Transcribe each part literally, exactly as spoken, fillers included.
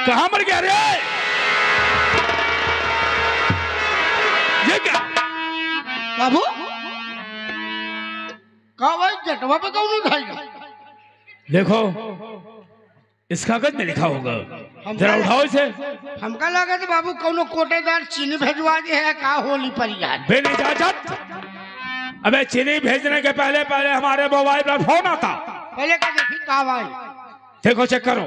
कहाँ मर गया रे? ये क्या बाबू का भाई जटवा पे कौन उठाएगा? देखो इस कागज में लिखा होगा, जरा उठाओ इसे। हमका लगा तो बाबू कौनो कोटेदार चीनी भेजवा दे है का होली पर यार। बिन इजाजत? अबे चीनी भेजने के पहले पहले हमारे मोबाइल पर फोन आता। पहले का देखी का भाई, देखो चेक करो।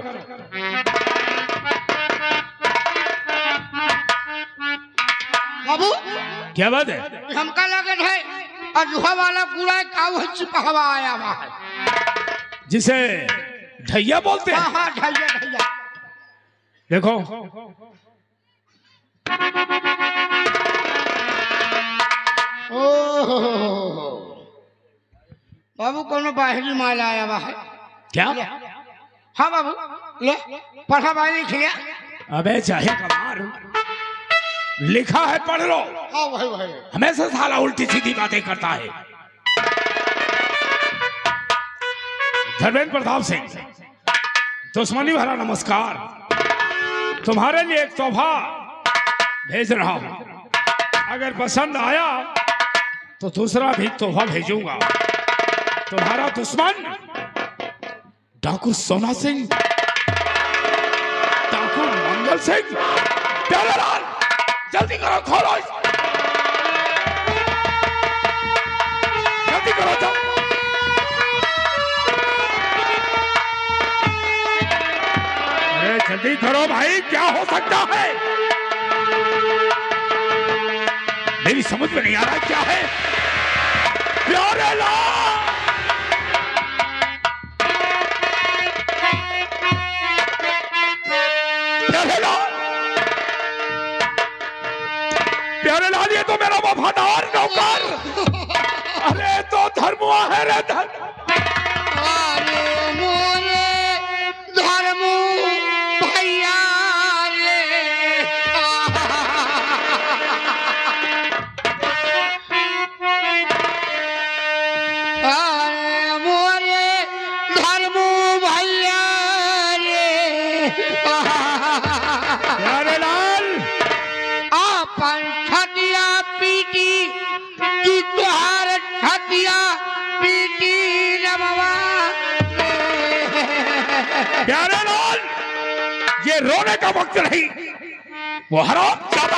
बाबू क्या बात है? हमका लगत है अजुहा वाला कूड़ा का वो चिपहवा आया हुआ है, जिसे ढैया बोलते हैं। हाँ हाँ ढैया ढैया। देखो ओह बाबू कोनो बाहरी माल आया हुआ है। क्या? हाँ बाबू ले पढ़ा भाई लिख लिया। अबे चाहे कमार लिखा है पढ़ लो। हाँ भाई भाई हमेशा साला उल्टी सीधी बातें करता है। धर्मेंद्र प्रताप सिंह, दुश्मनी भरा नमस्कार। तुम्हारे लिए एक तोहफा भेज रहा हूं, अगर पसंद आया तो दूसरा भी तोहफा भेजूंगा। तुम्हारा दुश्मन डाकू सोना सिंह, डाकू मंगल सिंह। प्यारेलाल जल्दी करो, खोलो जल्दी करो जल्दी। अरे जल्दी करो भाई, क्या हो सकता है? मेरी समझ में नहीं आ रहा क्या है। प्यारेलाल प्यारेलाल, ये तो मेरा वफादार नौकर। अरे तो धर्मुआ है रे धर्म। अरे मोरे धर्मू भैया रे, अरे मोरे धर्मू भैया रे। प्यारेलाल अपन छतिया पीटी की तुहार छतिया पीटी रमवा। प्यारेलाल, ये रोने का वक्त नहीं। वो हरामजादा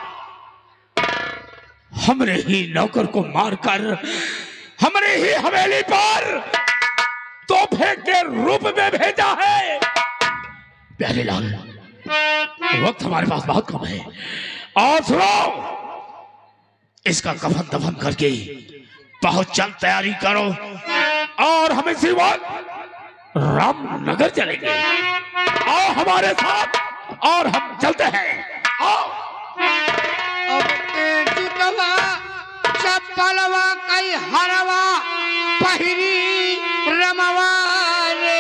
हमरे ही नौकर को मारकर हमरे ही हवेली पर तोहफे के रूप में भेजा है। प्यारेलाल, वक्त हमारे पास बहुत कम है। और सुनो, इसका कफन दफन करके बहुत जल्द तैयारी करो और हम इसी वक्त रामनगर चलेंगे। आओ हमारे साथ और हम चलते हैं। आओ। अब के जुटवा चप्पलवा कई हरवा पहिरी रमवा रे।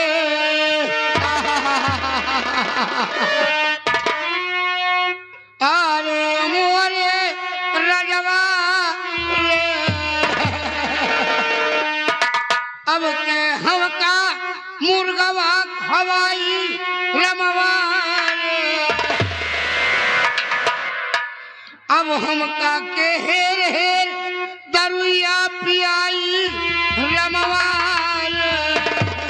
अरे मोरे रजवा रे, अब के हमका मुर्गवा हवाई रमवा रे। अब हमका के हेर हेर दरुइया पियाई रमवा रे।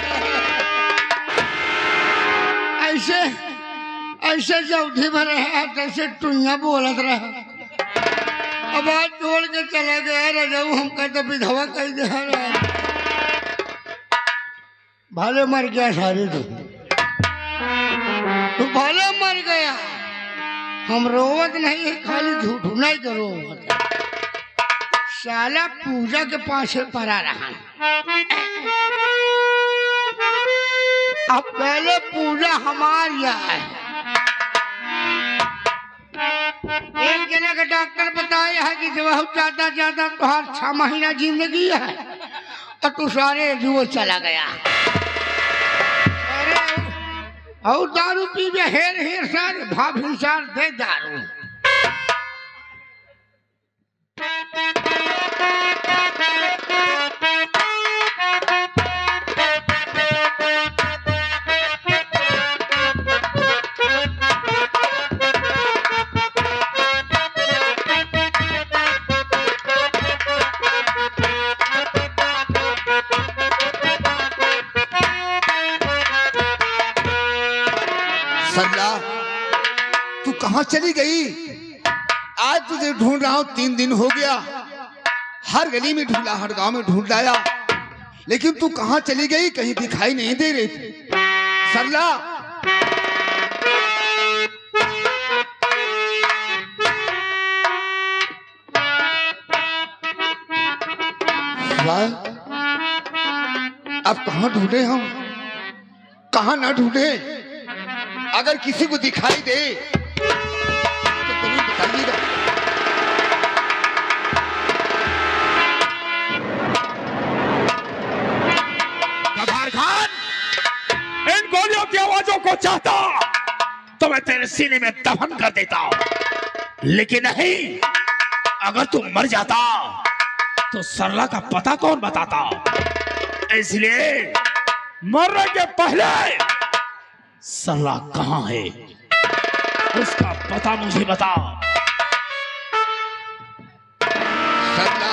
ऐसे ऐसे जौधी भर रहा जैसे टुइया बोलत रहा। अब आज छोड़ के चला गया रजाऊ, हमका तो विधवा कह दे रहा। भाले मर गया सारे तू तू भाले मर गया। हम रोवत नहीं है, खाली झूठ नहीं करो। साला पूजा के पास पड़ा रहा। अब पहले पूजा हमारी है। एक जना का डॉक्टर बताया है कि बहुत ज्यादा ज्यादा तो हर छह महीना जिंदगी है और तू सारे जुओ चला गया। अरे और दारू पी में हेर हेर सर भाव हिंसार दे दारू। कहाँ चली गई? आज तुझे ढूंढ रहा हूं, तीन दिन हो गया। हर गली में ढूंढा, हर गांव में ढूंढ लाया, लेकिन तू कहाँ चली गई? कहीं दिखाई नहीं दे रही थी। सरला, अब कहाँ ढूंढे हम, कहाँ ना ढूंढे? अगर किसी को दिखाई दे तो जरूर बताइएगा। गभार खान, इन गोलियों की आवाजों को चाहता तो मैं तेरे सीने में दफन कर देता, लेकिन नहीं, अगर तू मर जाता तो सरला का पता कौन बताता? इसलिए मरने के पहले सरला कहाँ है, उसका पता मुझे बता। सरला,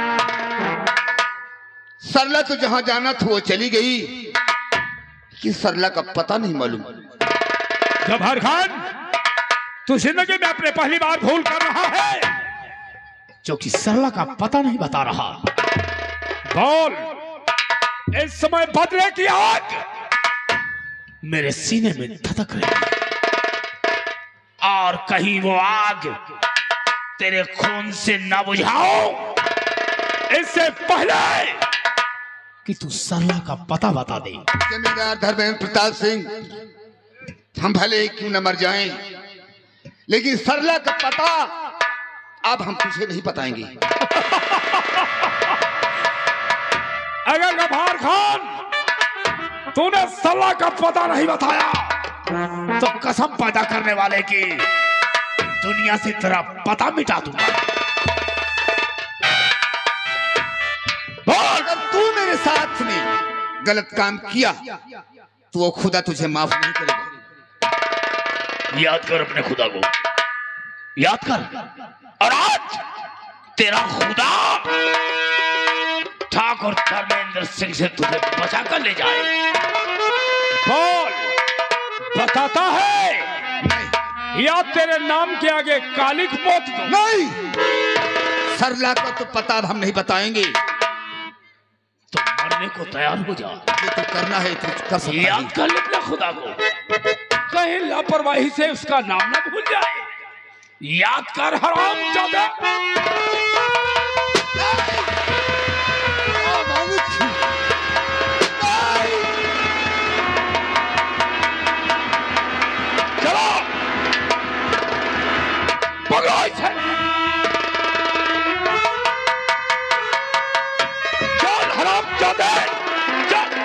सरला तो जहां जाना था वो चली गई, कि सरला का पता नहीं मालूम। गभार खान, तू जिंदगी में अपने पहली बार भूल कर रहा है, जो कि सरला का पता नहीं बता रहा। बोल, इस समय बदले की आग मेरे सीने में धधक रही है, और कहीं वो आग तेरे खून से न बुझाओ इससे पहले कि तू सरला का पता बता दे। जमींदार धर्मेंद्र प्रताप सिंह, हम भले क्यों न मर जाएं, लेकिन सरला का पता अब हम तुझे नहीं बताएंगे। अगर गभार खान तूने सरला का पता नहीं बताया तो कसम पैदा करने वाले की दुनिया से तेरा पता मिटा दूंगा। अगर तू मेरे साथ में गलत काम किया तो वो खुदा तुझे माफ नहीं करेगा। याद कर अपने खुदा को, याद कर। और आज तेरा खुदा ठाकुर धर्मेंद्र सिंह से तुझे बचा कर ले जाए। बोल, बताता है या तेरे नाम के आगे कालिक पोत दो? नहीं, सरला का तो पता हम नहीं बताएंगे। तो मरने को तैयार हो जा। ये तो करना है तो कर सकता है। याद कर लेना खुदा को, कहीं लापरवाही से उसका नाम ना भूल जाए। याद कर हरामजादा। चलो पकड़ो इसे। चल हरामजादा, चल।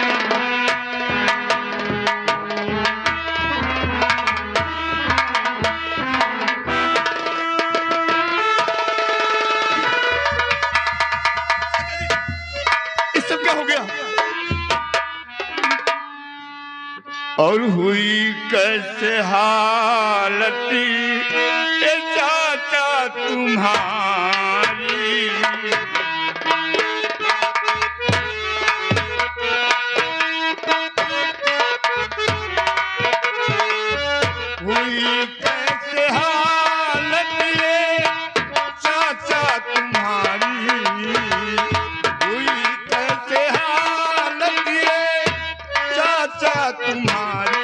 और हुई कैसे हालत ए चाचा तुम्हारी, हुई कैसे हालत ये चाचा तुम्हारी, हुई कैसे हालत ये चाचा तुम्हारी,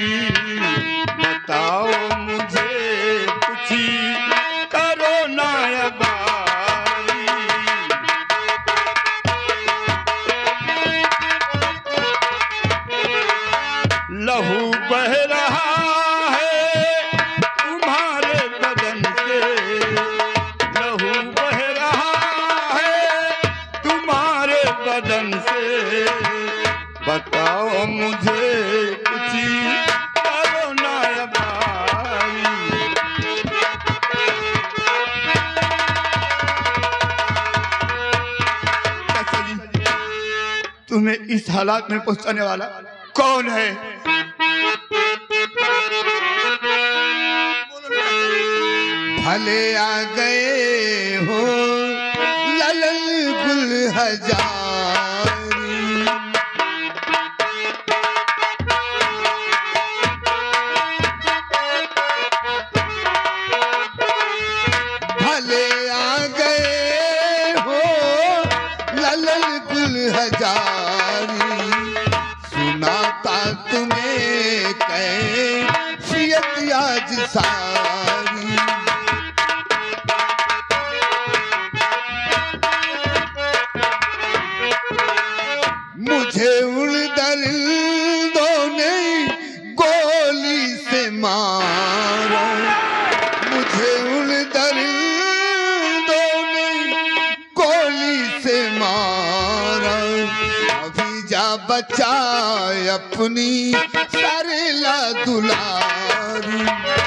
बताओ मुझे कुछ करो ना अबारी। लहू बह रहा है तुम्हारे बदन से, लहू बह रहा है तुम्हारे बदन से, बताओ मुझे कुछ करो ना अबारी। तुम्हें इस हालात में पहुंचाने वाला कौन है? भले आ गए हो ललन गुल हजारी, चलन गुल हजारी, सुनाता तुम्हें कैफियत आज सारी। मुझे उड़ दरिंदों ने गोली से मारा, मुझे उड़ दरिंदों ने गोली से मारा। अभी जा बचा अपनी सरला दुलारी,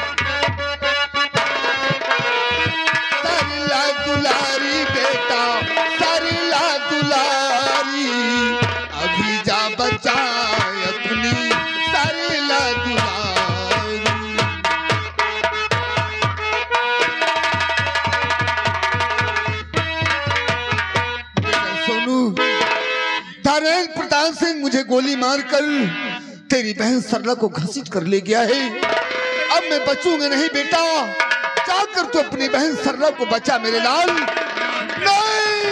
सरला दुलारी बेटा सरला दुलारी। अभी जा बचा अपनी सरला दुलारी। सोनू, धीरेन्द्र प्रताप सिंह मुझे गोली मारकर तेरी बहन सरला को घसीट कर ले गया है। अब मैं बचूंगा नहीं बेटा, जाकर तू अपनी बहन सरला को बचा मेरे लाल। नहीं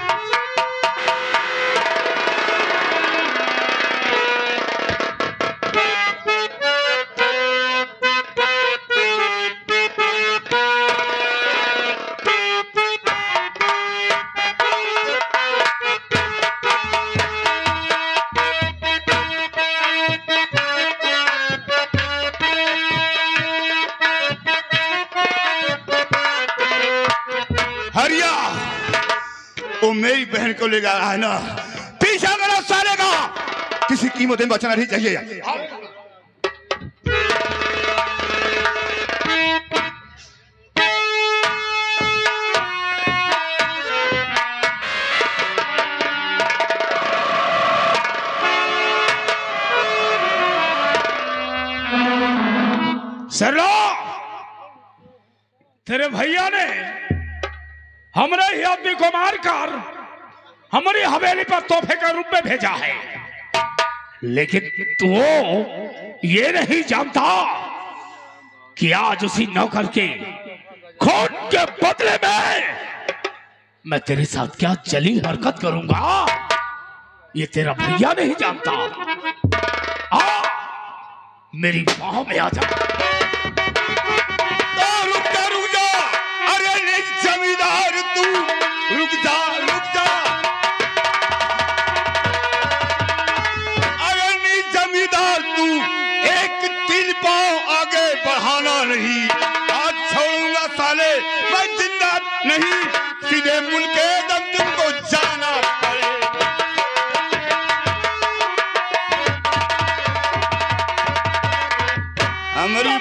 हरिया, वो मेरी बहन को ले जा रहा है ना, पीछा करो साले का, किसी कीमत में बचना नहीं चाहिए। सरला, तेरे भैया ने हमरे ही आदमी को मारकर हमारी हवेली पर तोहफे के रूप में भेजा है, लेकिन तू ये नहीं जानता कि आज उसी नौकर के खून के बदले में मैं तेरे साथ क्या जली हरकत करूंगा, ये तेरा भैया नहीं जानता। आ मेरी बाहों में आ जा। रुक जा रुक जा, अरे नहीं जमींदार तू, रुक जा रुक जा, अरे नहीं जमींदार तू, एक तीन पांव आगे बढ़ाना नहीं, आज छोड़ूंगा साले, मैं जिंदा नहीं, सीधे मुल्क के दम तुमको जाना पड़े। हमारी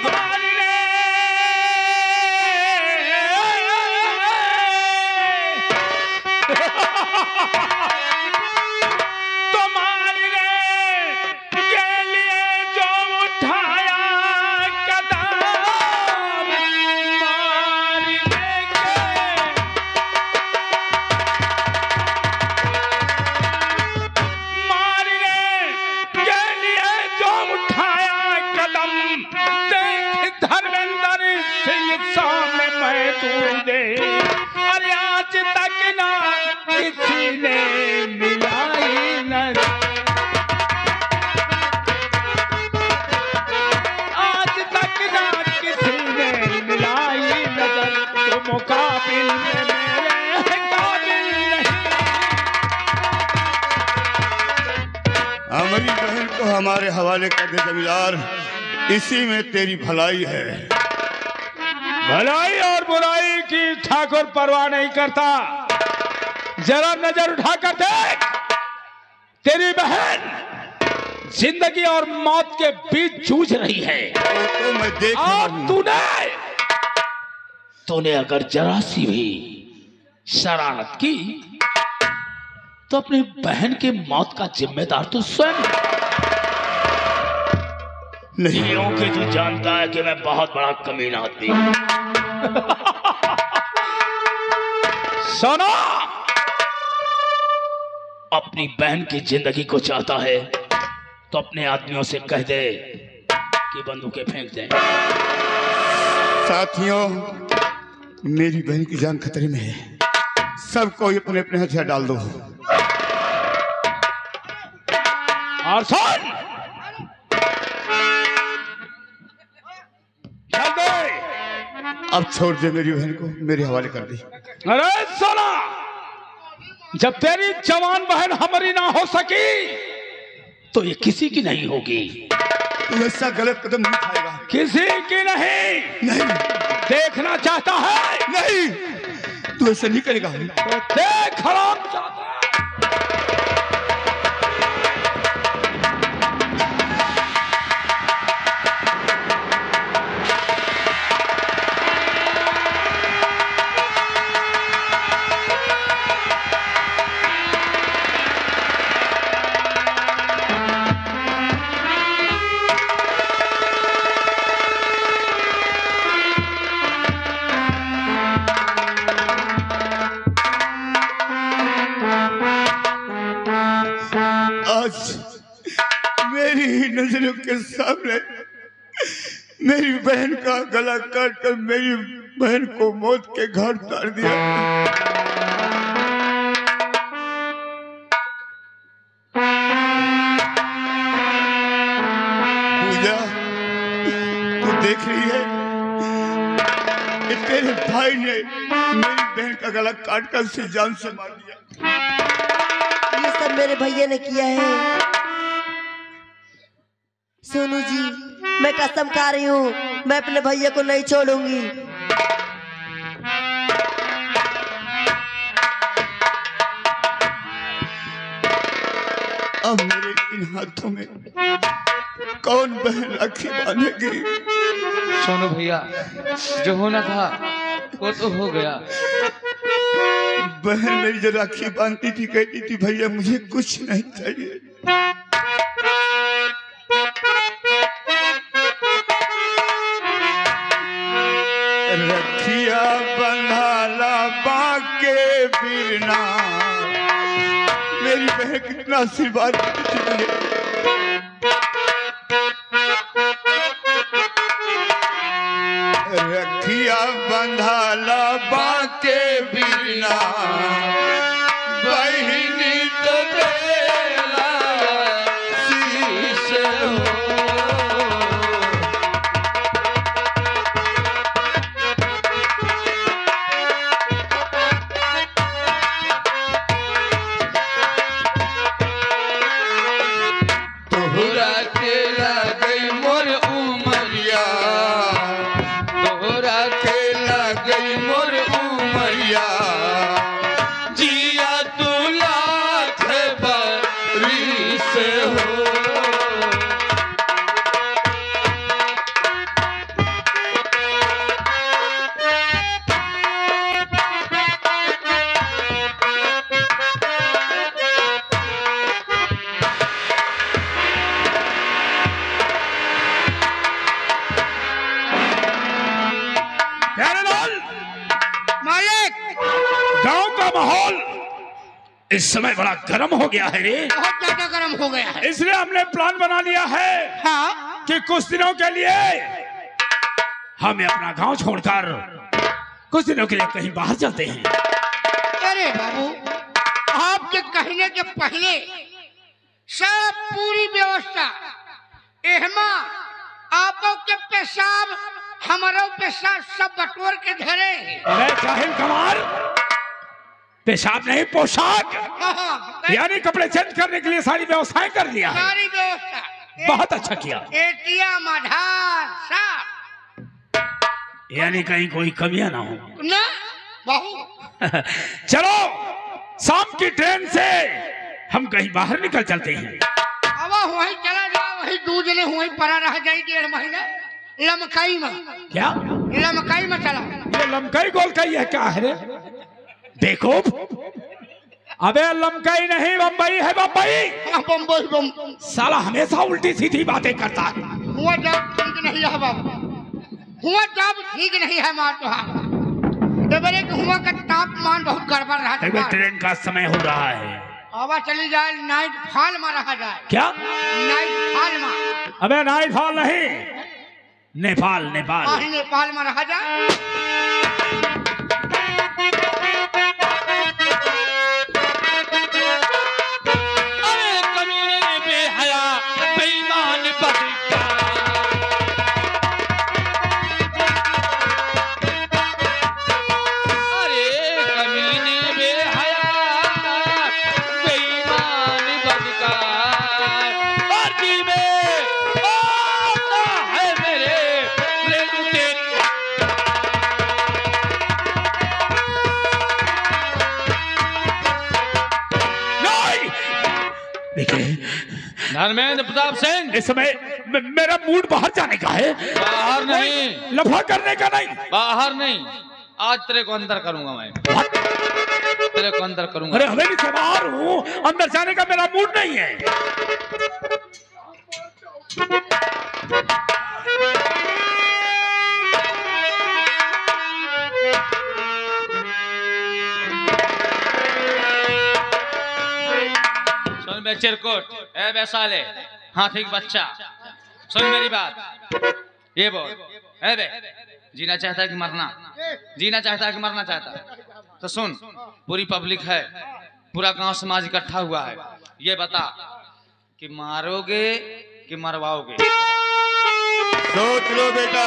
अरे आज तक ना किसी ने मिलाई नजर, आज तक ना किसी ने मिलाई नजर, तो मुकाबिल में मेरे काबिल नहीं। हमारी बहन को हमारे हवाले कर दे जमींदार, इसी में तेरी भलाई है। भलाई और बुराई की ठाकुर परवाह नहीं करता, जरा नजर उठाकर देख, तेरी बहन जिंदगी और मौत के बीच जूझ रही है। तो मैं देख और तूने तूने अगर जरा सी भी शरारत की तो अपनी बहन की मौत का जिम्मेदार तो स्वयं नहीं। क्योंकि तू जानता है कि मैं बहुत बड़ा कमीना आदमी हूं। सुनो, अपनी बहन की जिंदगी को चाहता है तो अपने आदमियों से कह दे कि बंदूकें फेंक दें। साथियों, मेरी बहन की जान खतरे में है, सबको अपने अपने हथियार डाल दो। और सुन, चल दे। अब छोड़ दे मेरी बहन को, मेरे हवाले कर दी। अरे सुना, जब तेरी जवान बहन हमारी ना हो सकी तो ये किसी की नहीं होगी। तू ऐसा गलत कदम नहीं उठाएगा। किसी की नहीं। नहीं देखना चाहता है? नहीं, तू ऐसा नहीं करेगा। तो देख हराम चाहता है। मेरी ही नजरों के सामने मेरी बहन का गला काट कर मेरी बहन को मौत के घाट उतार दिया। पूजा, तू देख रही है, तेरे भाई ने मेरी बहन का गला काट कर उसे जान से मार दिया। ये सब मेरे भैया ने किया है। सोनू जी, मैं कसम खा रही हूँ, मैं अपने भैया को नहीं छोड़ूंगी। अब मेरे इन हाथों में कौन बहन राखी बांधेगी? सोनू भैया, जो होना था वो तो हो गया। बहन मेरी जो राखी बांधती थी, कहती थी भैया मुझे कुछ नहीं चाहिए। रखिया बंधाला बाके बिरना, मेरी बहन कितना आशीर्वाद देती थी मुझे। रखिया बंधाला बाके बिरना, बहिनी तो देला शीश हो। तोहरा के लगई मोर उमरिया, तोहरा के लगई मोर उमरिया, जिया तू लाख बरिस हो। गांव का माहौल इस समय बड़ा गर्म हो गया है रे। बहुत ज्यादा गर्म हो गया है। इसलिए हमने प्लान बना लिया है हाँ? कि कुछ दिनों के लिए हमें अपना गांव छोड़कर कुछ दिनों के लिए कहीं बाहर चलते हैं। अरे बाबू, आपके कहने के पहले सब पूरी व्यवस्था एहमा आपो के पेशाब हमारो पेशाब सब बटोर के धरे। अरे जाहिल कमाल, पेशाब नहीं पोशाक, यानी कपड़े चेंज करने के लिए सारी व्यवस्थाएं कर लिया है। सारी व्यवस्था बहुत अच्छा किया। एटीएम, आधार सब, यानी कहीं कोई कमियां ना हो ना बहू। चलो शाम की ट्रेन से हम कहीं बाहर निकल चलते हैं। अब वहीं चला जाओ, वहीं दो जने वहीं पड़ा रह जाए डेढ़ महीना लमकाई में। क्या लमकाई में चला? ये लमकाई गोलकाई है क्या है रे बेवकूफ? अबे लमकाई नहीं, बम्बई है बम्बई। हाँ, बम्बई बम्बई। साला हमेशा उल्टी सीधी बातें करता है। हुआ जब ठीक नहीं है बाबू, हुआ जब ठीक नहीं है मार तो बड़े हुआ का तापमान बहुत गड़बड़ रहा है। ट्रेन का समय हो रहा है, हवा चली जाए, नाइट फॉल में रहा जाए। क्या नाइट फॉल में? अबे नाइट फॉल नहीं, नेपाल नेपाल। हाँ, नेपाल में रहा जाए। अरे कमीने बेहया देखिए धर्मेंद्र प्रताप सिंह, इस समय मे- मेरा मूड बाहर जाने का है, बाहर नहीं, लफड़ा करने का नहीं। बाहर नहीं, आज तेरे को अंदर करूंगा मैं, तेरे को अंदर करूंगा। अरे हवेली से बाहर हूँ, अंदर जाने का मेरा मूड नहीं है। सुन बे चिरकुट, ए बे साले, हाथी का बच्चा, सुन मेरी बात, ये बोल, ए बे, जीना चाहता है कि मरना? जीना चाहता है कि मरना चाहता है? तो सुन, पूरी पब्लिक है, पूरा गांव समाज इकट्ठा हुआ है, ये बता कि मारोगे कि मरवाओगे? सोच लो बेटा,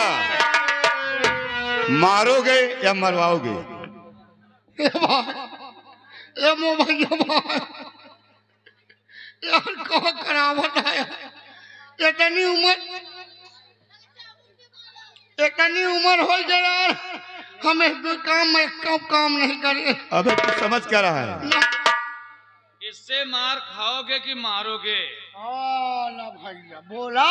मारोगे या मरवाओगे? ए भाई, ए मो भैया भाई, यार कहा करावत है यार। इतनी उम्र इतनी उम्र हो गई यार, हमें भी काम में कम काम नहीं करे। अबे तू समझ क्या रहा है? ना इससे मार खाओगे कि मारोगे? ना भैया बोला,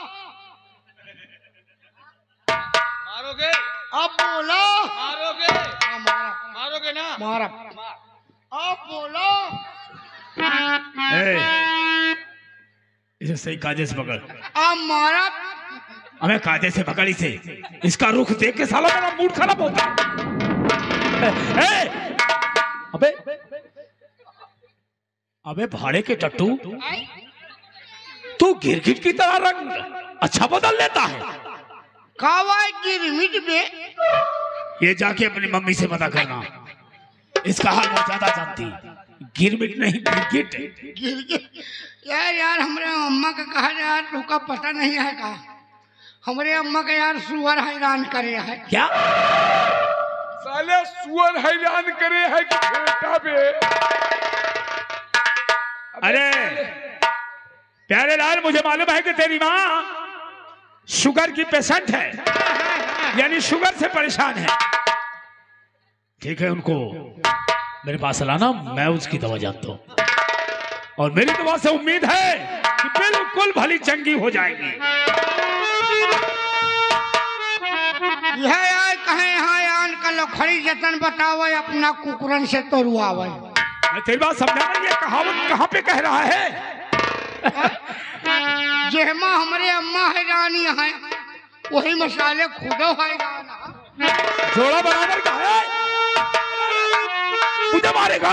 मारोगे? अब बोला, मारोगे? हाँ, मारा मारोगे ना? मारा, अब बोला। ए, इसे सही काजे से पकड़, अब मारा। हमें काजे से पकड़ी से, इसका रुख देख के साला मेरा मूड खराब होता है। ए, ए, अबे अबे भाड़े के टट्टू, तू गिरगिट की तरह रंग अच्छा बदल लेता है। कावाई गिरमिट में ये जाके अपनी मम्मी से पता करना, इसका हाल वो ज्यादा जानती। गिरमिट नहीं गिरगिट। गिर गए यार। यार हमारे अम्मा का कहा यार, तुमका पता नहीं है का? हमारे अम्मा का यार सुअर हैरान करे है। क्या साले सुअर हैरान करे है कि बेटा बे? अरे प्यारे लाल, मुझे मालूम है कि तेरी माँ शुगर की पेशेंट है, यानी शुगर से परेशान है। ठीक है, उनको मेरे पास लाना, मैं उसकी दवा जानता हूँ, और मेरी दवा से उम्मीद है कि बिल्कुल भली चंगी हो जाएगी। यह यार कहे यहाँ यान का लोखड़ी जतन बतावे, अपना कुकुरन से तोड़वावे। मैं तेरी बात समझा नहीं, ये कहावत कहाँ पे कह रहा है? जेहमा हमारे अम्मा हैरानी है, वही मसाले खुदो हैरान है। जोड़ा बराबर का है, मुझे मारेगा।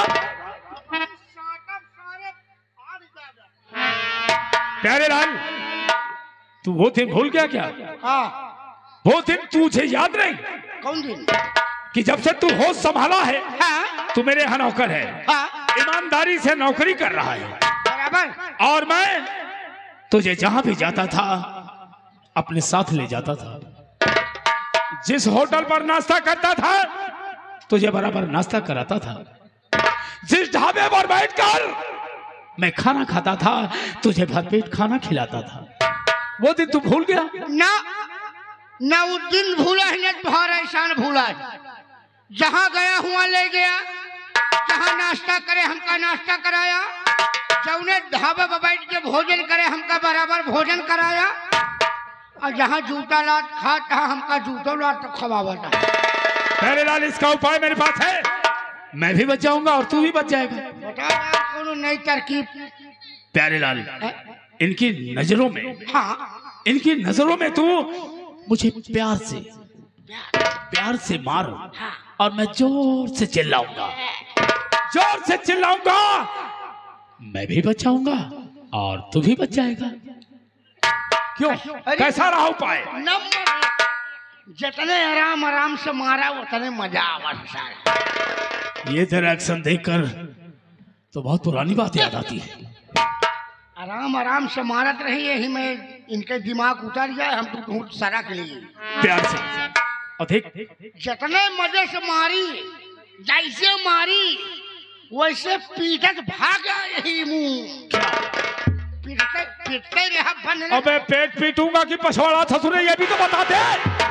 प्यारे लाल, तू वो दिन भूल गया क्या? हाँ, वो दिन तुझे याद नहीं कौन दिन? कि जब से तू होश संभाला है, हाँ, तू मेरे यहाँ नौकर है, हाँ, ईमानदारी से नौकरी कर रहा है, बराबर। और मैं तुझे जहां भी जाता था अपने साथ ले जाता था। जिस होटल पर नाश्ता करता था तुझे बराबर नाश्ता कराता था। जिस ढाबे पर बैठकर मैं खाना खाता था तुझे भरपेट खाना खिलाता था। वो दिन तू भूल गया? ना ना वो दिन भूला है, न तुम्हारा एहसान भूला है। जहाँ गया हुआ ले गया, जहाँ नाश्ता करे हमका नाश्ता कराया, जौने ढाबे पर बैठ के भोजन करे हमका बराबर भोजन कराया, और जहाँ जूता लात खाता हमका जूतो लात खवावा था। प्यारे लाल, इसका उपाय मेरे पास है, मैं भी बच जाऊंगा और तू भी बच जाएगा। बता यार कोनो नई तरकीब। प्यारे लाल, इनकी नजरों में हाँ, इनकी नजरों में तू मुझे प्यार से प्यार से मार, और मैं जोर से चिल्लाऊंगा, जोर से चिल्लाऊंगा, मैं भी बचाऊंगा और तू भी बच जाएगा। क्यों, कैसा रहा उपाय? नंबर जितने आराम आराम से मारा उतने मजा आवा सारा। ये तेरा एक्शन देखकर तो बहुत पुरानी बात याद आती है। आराम आराम से मारत रही, यही में इनके दिमाग उतर जाए, हम तो ढूंढ सरा के लिए प्यार से अधिक जितने मजे से मारी, जैसे मारी वैसे पीटत भाग यही मुंह पीटते पीटते रहा बन। अबे पेट पीटूंगा कि पछवाड़ा ससुरे, ये भी तो बता दे।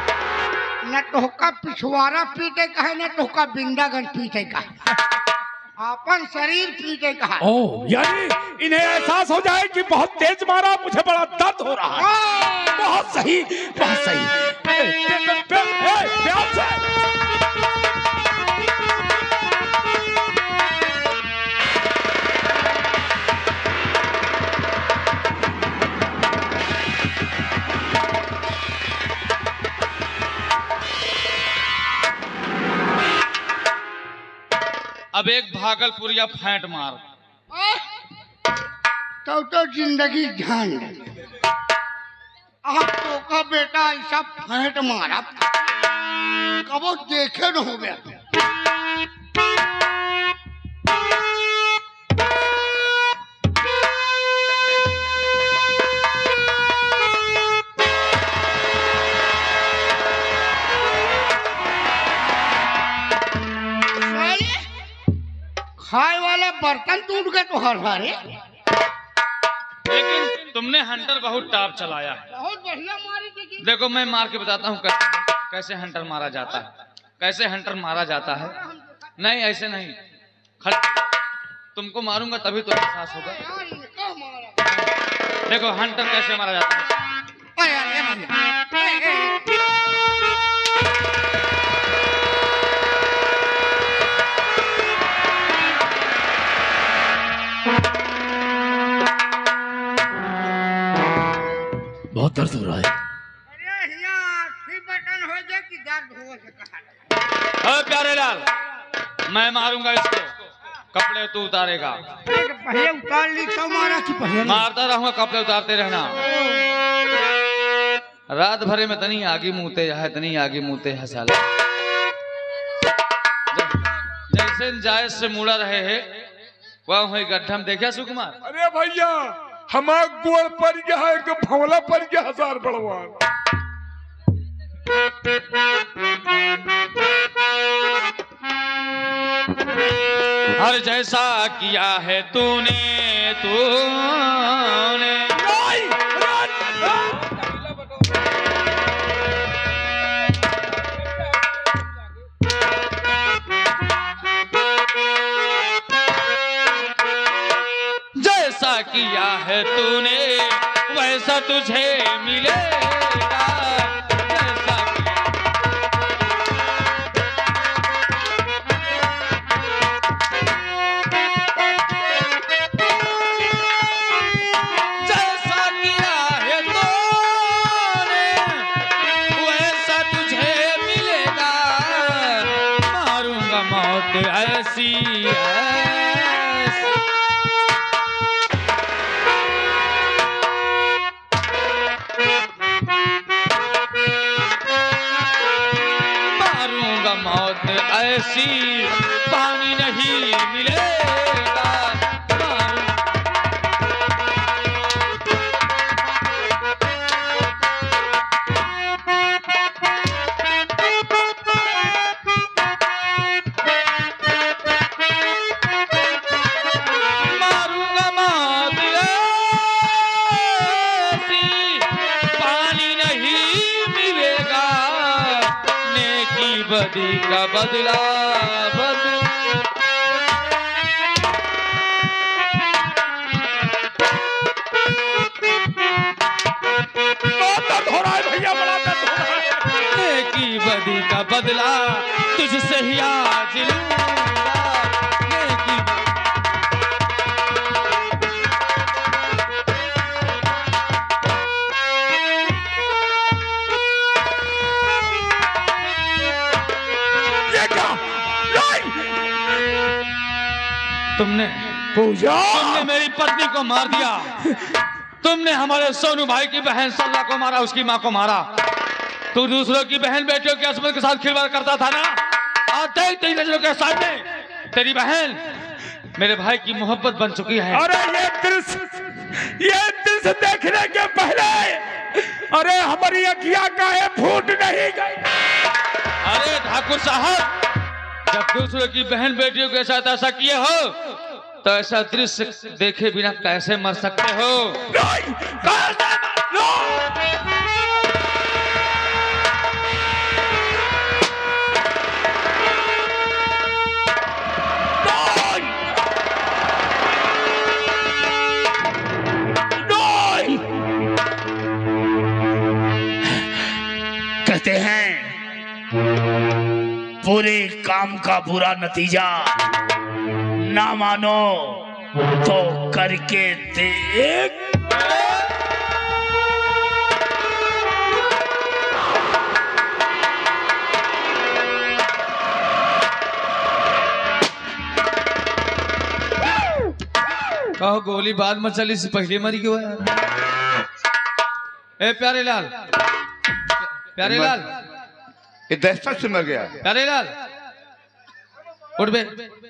न तोहका पिछवाड़ा पीटे का है, न तोहका बिंदागन पीटे का। अपन शरीर पीटे कहा। ओ यानी इन्हें एहसास हो जाए कि बहुत तेज मारा, मुझे बड़ा दर्द हो रहा है। बहुत सही, बहुत सही। ए, ए, ए, ए, ए, प्यार से। अब एक भागलपुरिया फेंट मार। तो तो जिंदगी जान आप तो का बेटा ऐसा फेंट मारा कबो देखे न हो गया। खाए वाला बर्तन टूट गए तो हर हारे। लेकिन तुमने हंटर बहुत टॉप चलाया है। बहुत बढ़िया मारी थी। देखो मैं मार के बताता हूँ कैसे, कैसे हंटर मारा जाता है, कैसे हंटर मारा जाता है। नहीं ऐसे नहीं, खट तुमको मारूंगा तभी तो एहसास होगा। देखो हंटर कैसे मारा जाता है। बहुत दर्द हो रहा है। अरे यहाँ बटन हो जाए कि दर्द हो से कहा। प्यारे लाल मैं मारूंगा इसको, कपड़े तू उतारेगा। पहले उतार ली तो मारा कि पहले मारता रहूंगा, कपड़े उतारते रहना। रात भरे में तनी आगे मुँहते है, तनी आगे मुँहते है साला। जैसे जायज से मुड़ा रहे है वह हुई गड्ढा में देखा सुकुमार। अरे भैया हमार गोड़ पड़ गया है, एक भंवला पड़ गया हजार बड़वान। हर जैसा किया है तूने तूने जैसा किया है तूने वैसा तुझे मिलेगा। जैसा जैसा किया है तूने वैसा तुझे मिलेगा। मारूंगा मौत ऐसी ऐसी। मौत ऐसी पानी नहीं मिलेगा। मारूंगा मौत ऐसी पानी नहीं मिलेगा। नेकी बदी का बदला बदला। दर्द हो रहा है भैया, बड़ा दर्द हो रहा है। नेकी बदी का बदला तुझसे ही आज लूंगा। नेकी तुमने पूजा तुमने मेरी पत्नी को मार दिया। तुमने हमारे सोनू भाई की बहन सल्ला को मारा, उसकी माँ को मारा। तू दूसरों की बहन बेटियों की अस्मत के साथ खिलवाड़ करता था ना। आते ही तेरी नजरों के सामने तेरी बहन मेरे भाई की मोहब्बत बन चुकी है। अरे ये दृश्य ये दृश्य देखने के पहले अरे हमारी अखियां काहे फूट नहीं गई। अरे ठाकुर साहब जब दूसरों की बहन बेटियों के साथ ऐसा किए हो तो ऐसा दृश्य देखे बिना कैसे मर सकते हो। नहीं, कैसे मर- नो! नहीं! बुरे काम का बुरा नतीजा ना मानो तो करके देख। कहो गोली बाद में चली से पहले मरी क्यों है? ए प्यारे लाल, प्यारे लाल, ये दहशत से मर गया। प्यारे लाल उठ बे।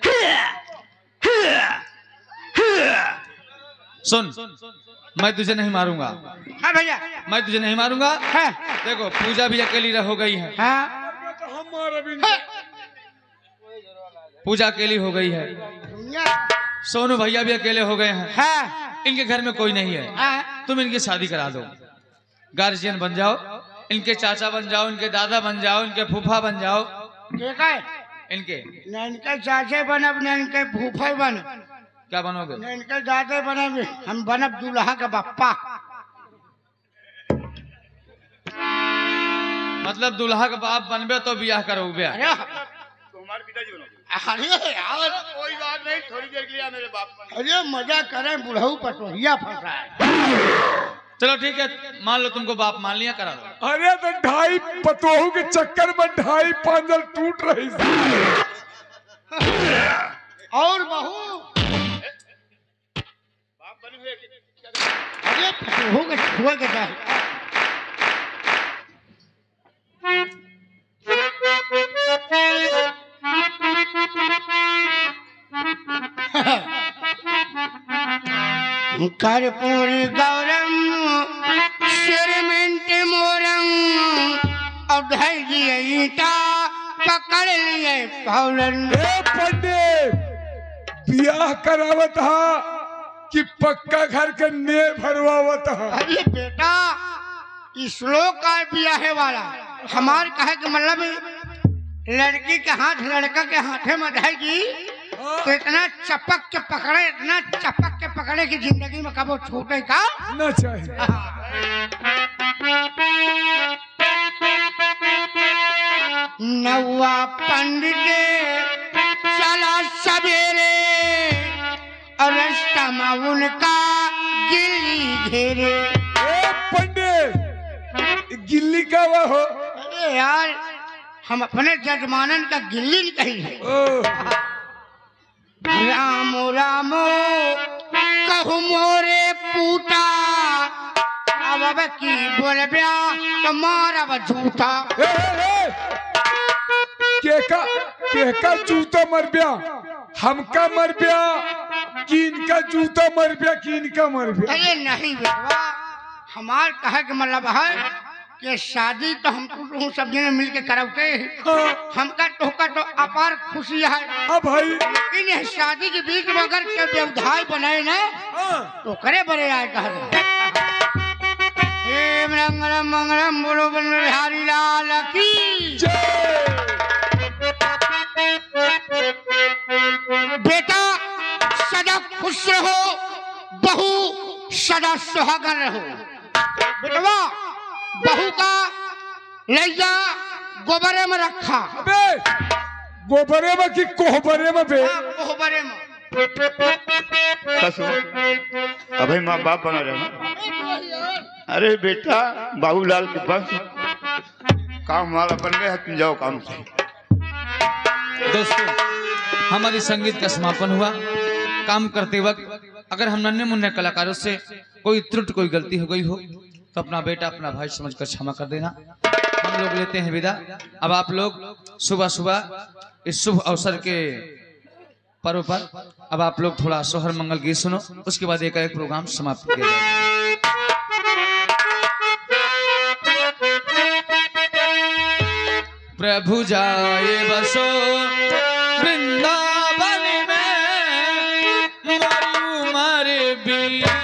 सुन, मैं तुझे नहीं मारूंगा। हाँ भैया, मैं तुझे नहीं मारूंगा। हाँ। देखो पूजा भी अकेली हो गई है। हाँ। पूजा अकेली हो गई है। सोनू भैया भी अकेले हो गए हैं। हाँ। इनके घर में कोई नहीं है। हाँ। तुम इनकी शादी करा दो, गार्जियन बन जाओ, इनके चाचा बन जाओ, इनके दादा बन जाओ, इनके फूफा बन जाओ। ठीक है, इनके न इनके चाचे बनब न इनके फूफा बन, क्या बनोगे? न इनके दादे बनब, हम बनब दूल्हा का बाप्पा। मतलब दूल्हा का बाप बनबे तो ब्याह करोगे? अरे तुम्हारे पिताजी बनो। अरे यार कोई बात नहीं, थोड़ी देर के लिए मेरे बाप बन। अरे मजा करें, बुढ़ऊ पटोहिया फंसा है। चलो ठीक है, मान लो तुमको बाप मान लिया, करा दो। अरे तो ढाई पतोहू के चक्कर में ढाई पांजल टूट रही। और बहू बाप बने हुए अरे पटोहू के छुआ के चाहे। कर्पूर गौरम सिरमेंट मोरम और धैर्य ईटा पकड़ लिए फौरन। पंडित ब्याह करावत हा कि पक्का घर के ने भरवावत हा? अरे बेटा, इस श्लोक का ब्याह वाला हमार कहे के मतलब लड़की के हाथ लड़का के हाथे में रहेगी तो इतना चपक के पकड़े, इतना चपक के पकड़े कि जिंदगी में कबो छूटे का न चाहिए। नौवा पंडित चला सवेरे और रास्ता में उनका गिल्ली घेरे। ए पंडित, गिल्ली का वो हो? अरे यार, हम अपने जजमानन का गिल्ली नहीं कही है। राम राम कहू मोरे पूता, अब अब की बोल ब्या तो मारा झूठा। ए, ए, ए, केका केका जूता मर ब्या? हमका मर ब्या कि इनका जूता मर ब्या कि इनका मर ब्या? अरे नहीं बेटवा, हमार कहे के मतलब है कि शादी तो हम तो सब जने मिल के करवते, हमका टोका तो अपार खुशी है। अब भाई लेकिन ये शादी के बीच में अगर के व्यवधाय बनाए ना तो करे बड़े आए कह हे मंगलम मंगलम बोलो बन बिहारी लाल की जय। बेटा सदा खुश रहो, बहू सदा सुहागन रहो। बेटवा बहू का लैया गोबरे में रखा। अबे गोबरे में कि कोहबरे में बे? हाँ, कोहबरे में। ससुर अभी माँ बाप बना रहे। अरे बेटा बाबूलाल के पास काम हमारा बन गया, तुम जाओ काम से। दोस्तों, हमारी संगीत का समापन हुआ। काम करते वक्त अगर हम नन्हे मुन्ने कलाकारों से कोई त्रुटि कोई गलती हो गई हो तो अपना बेटा अपना भाई समझकर क्षमा कर देना। हम लोग लेते हैं विदा। अब आप लोग सुबह सुबह इस शुभ अवसर के पर्व पर अब आप लोग थोड़ा सोहर मंगल गीत सुनो, उसके बाद एक एक प्रोग्राम समाप्त किया जाएगा। प्रभु जाए बसो वृंदावन में, मरु मर भी